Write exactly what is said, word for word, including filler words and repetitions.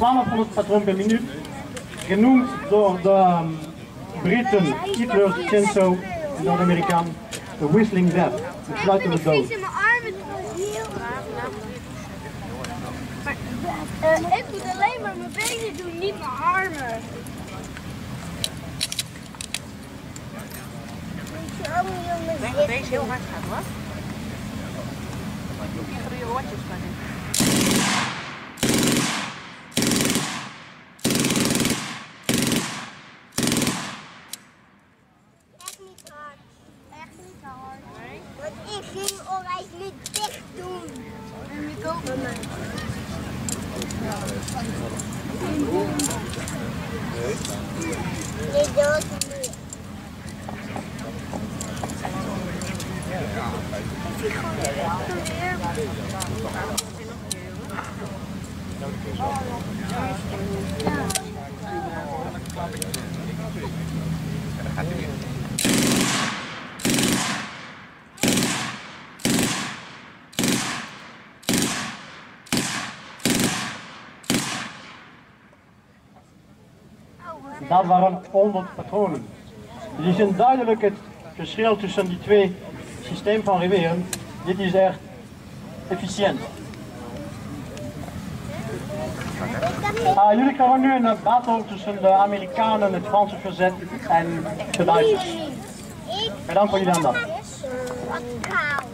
twaalfhonderd patronen per minuut, genoemd door de um, Britten Hitler's Chainsaw en door de Amerikaan de Whistling Death, de fluitende dood. Uh, ik moet alleen maar mijn benen doen, niet mijn armen. Ik denk dat deze heel hard gaat, hoor. Hier gaan je rotjes van in. Echt niet hard. Echt niet hard. Nee? Want ik ging onwijs niet dicht doen. En ik ook bij mij. Nee, dat is niet. Dat waren honderd patronen. Dus je ziet duidelijk het verschil tussen die twee systemen van rivieren. Dit is echt efficiënt. Uh, jullie krijgen nu een battle tussen de Amerikanen, het Franse verzet en de Duitsers. Bedankt voor jullie aandacht.